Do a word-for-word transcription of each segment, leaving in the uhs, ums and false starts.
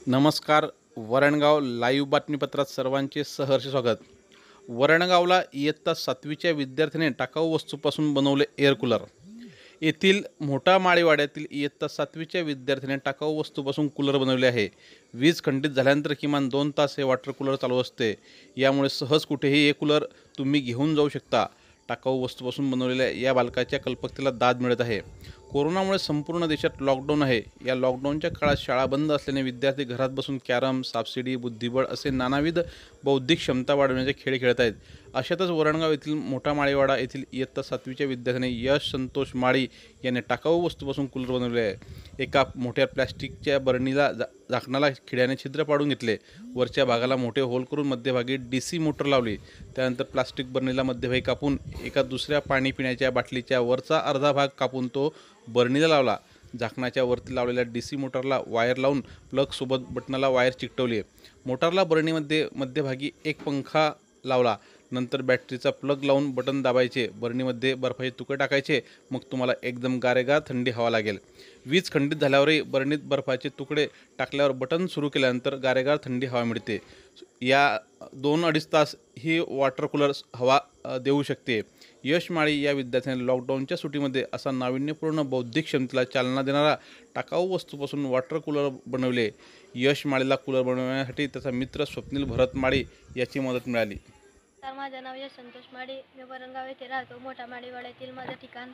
नमस्कार. वरणगाव लाईव्ह बातमीपत्रात सर्वांचे सहर्ष स्वागत. वरणगावला इयत्ता सातवीच्या विद्यार्थ्याने टाकाऊ वस्तूपासून बनवले एअर कूलर. येथील मोठा माळीवाड्यातील इयत्ता सातवीच्या विद्यार्थ्याने टाकाऊ वस्तूपासून कूलर बनवले आहे. वीज खंडित झाल्यानंतर किमान दोन तास हे वॉटर कूलर चालू असते. यामुळे सहज कुठेही हे कूलर तुम्ही घेऊन जाऊ शकता. टाकाऊ वस्तूपासून बनवलेल्या या बालकाच्या कल्पकतेला दाद मिळत आहे. कोरोनामुळे संपूर्ण देशात लॉकडाऊन आहे. या लॉकडाऊनच्या काळात शाळा बंद असल्याने विद्यार्थी घरात बसून कॅरम, सापशिडी, बुद्धिबळ असे नानाविध बौद्धिक क्षमता वाढवण्याचे खेळ खेळत आहेत. अशातच वरणगाव येथील मोठा माळीवाडा येथील इयत्ता सातवीच्या विद्यार्थ्याने यश संतोष माळी याने टाकाऊ वस्तूपासून कूलर बनवले आहे. एका मोठ्या प्लॅस्टिकच्या बरणीला जा झाकणाला खिळ्याने छिद्र पाडून घेतले. वरच्या भागाला मोठे होल करून मध्यभागी डी सी मोटर लावली. त्यानंतर प्लास्टिक बरणीला मध्यभागी कापून एका दुसऱ्या पाणी पिण्याच्या बाटलीच्या वरचा अर्धा भाग कापून तो बरणीला लावला. झाकणाच्या वरती लावलेल्या डी सी मोटरला वायर लावून प्लगसोबत बटनाला वायर चिकटवली. मोटारला बरणीमध्ये मध्यभागी एक पंखा लावला. नंतर बॅटरीचा प्लग लावून बटन दाबायचे. बरणीमध्ये बर्फाचे तुकडे टाकायचे. मग तुम्हाला एकदम गारेगार थंडी हवा लागेल. वीज खंडित झाल्यावरही बरणीत बर्फाचे तुकडे टाकल्यावर बटन सुरू केल्यानंतर गारेगार थंडी हवा मिळते. या दोन अडीच तास ही वॉटर कूलर हवा देऊ शकते. यश माळी या विद्यार्थ्याने लॉकडाऊनच्या सुट्टीमध्ये असा नाविन्यपूर्ण बौद्धिक क्षमतेला चालना देणारा टाकाऊ वस्तूपासून वॉटर कूलर बनवले. यश माळीला कूलर बनवण्यासाठी त्याचा मित्र स्वप्नील भरत माळी याची मदत मिळाली. तर माझं नाव यश संतोष माळी. मी वरणगाव येथे राहतो. मोठा माळीवाड्यातील माझं ठिकाण.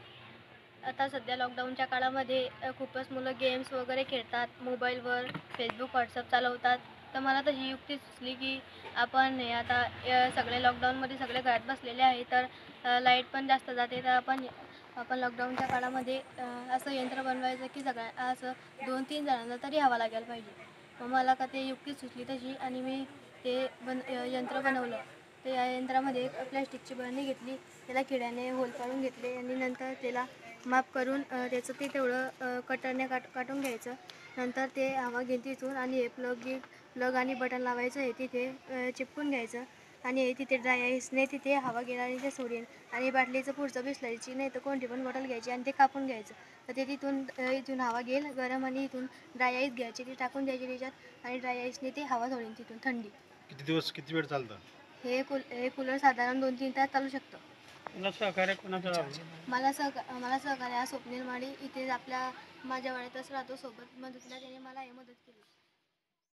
आता सध्या लॉकडाऊनच्या काळामध्ये खूपच मुलं गेम्स वगैरे खेळतात. मोबाईलवर फेसबुक, व्हॉट्सअप चालवतात. तर मला तर ही युक्ती सुचली की आपण हे आता सगळे लॉकडाऊनमध्ये सगळे घरात बसलेले आहे, तर लाईट पण जास्त जाते. तर आपण आपण लॉकडाऊनच्या काळामध्ये असं यंत्र बनवायचं की सगळ्या असं दोन तीन जणांना तरी हवा लागायला पाहिजे. मग मला का ते युक्ती सुचली तशी आणि मी ते बन यंत्र बनवलं. तर या यंत्रामध्ये एक प्लॅस्टिकची बरणी घेतली. त्याला खिळ्याने होल पाडून घेतले आणि नंतर त्याला माप करून त्याचं ते तेवढं कटरने काट काटून घ्यायचं. नंतर ते हवा घेईल तिथून आणि हे प्लग प्लग आणि बटन लावायचं. हे तिथे चिपकून घ्यायचं आणि हे तिथे ड्राय आईसने तिथे हवा गेला आणि ते सोडेल. आणि बाटलीचं पुढचं बिसलरीची नाही तर कोणती पण बॉटल घ्यायची आणि ते कापून घ्यायचं. तर ते तिथून इथून हवा घेईल गरम आणि इथून ड्राय आईस घ्यायची, ती टाकून द्यायची त्याच्यात आणि ड्राय आईसने ते हवा सोडेल तिथून थंडी. किती दिवस किती वेळ चालतं हे कूल हे कूलर साधारण दोन तीन तास चालू शकतं. मला सहकार्य कोणाचं मला सहका मला सहकार्य हा स्वप्नील माळी इथे आपल्या माझ्या वाड्यातच राहतो. सोबत मदतीला त्याने मला हे मदत केली.